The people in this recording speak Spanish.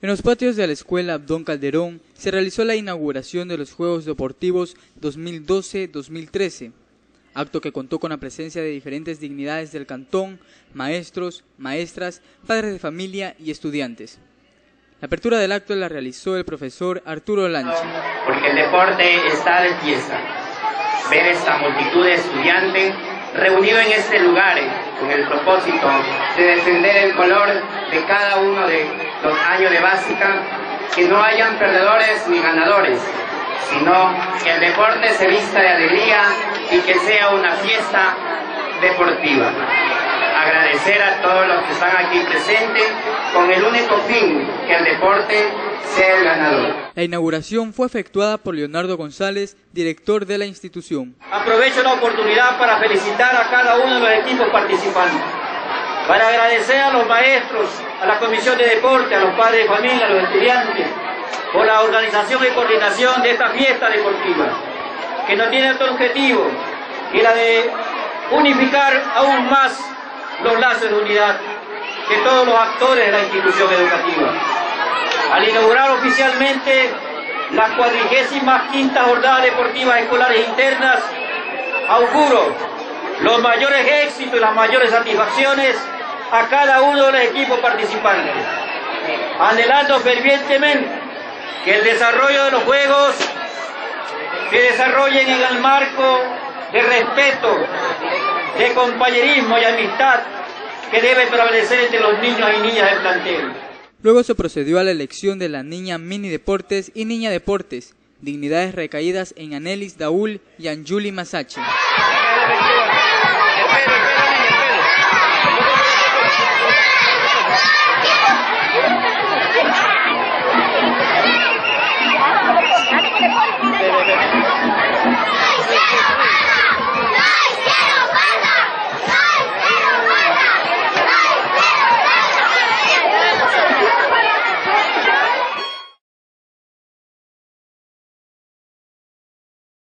En los patios de la Escuela Abdón Calderón se realizó la inauguración de los Juegos Deportivos 2012-2013, acto que contó con la presencia de diferentes dignidades del cantón, maestros, maestras, padres de familia y estudiantes. La apertura del acto la realizó el profesor Arturo Lanchi. Porque el deporte está de fiesta. Ver esta multitud de estudiantes reunidos en este lugar con el propósito de defender el color de cada uno de los años de básica, que no hayan perdedores ni ganadores, sino que el deporte se vista de alegría y que sea una fiesta deportiva. Agradecer a todos los que están aquí presentes con el único fin que el deporte sea el ganador. La inauguración fue efectuada por Leonardo González, director de la institución. Aprovecho la oportunidad para felicitar a cada uno de los equipos participantes, para agradecer a los maestros, a la Comisión de Deporte, a los padres de familia, a los estudiantes, por la organización y coordinación de esta fiesta deportiva, que no tiene otro objetivo que la de unificar aún más los lazos de unidad de todos los actores de la institución educativa. Al inaugurar oficialmente la 45ª Jornada Deportiva Escolares Internas, auguro los mayores éxitos y las mayores satisfacciones a cada uno de los equipos participantes, anhelando fervientemente que el desarrollo de los Juegos se desarrollen en el marco de respeto, de compañerismo y amistad que debe prevalecer entre los niños y niñas del plantel. Luego se procedió a la elección de la niña Mini Deportes y Niña Deportes, dignidades recaídas en Anelis Daúl y Anjuli Masache.